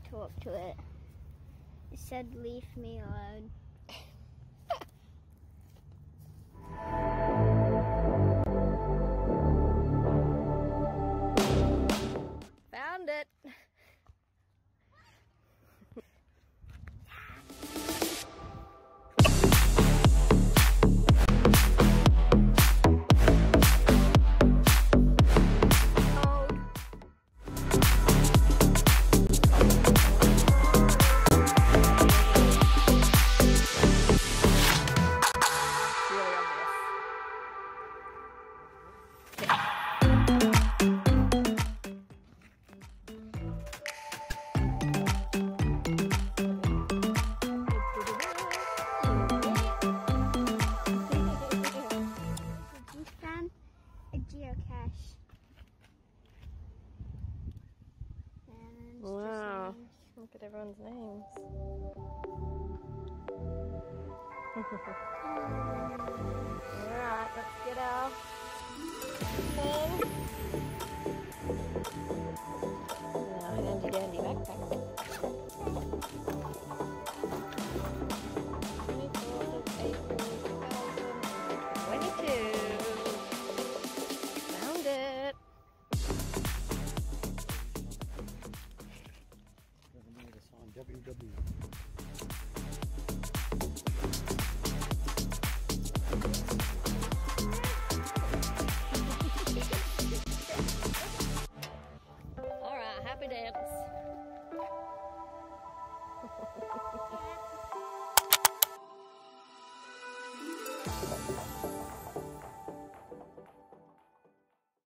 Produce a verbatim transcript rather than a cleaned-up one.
talk to it. It said, leave me alone. Found it! A geocache. And Wow, look at everyone's names. Alright, let's get our thing. Now, handy dandy backpack. twenty-fourth of April twenty twenty-two. Found it! W W. Alright, happy dance.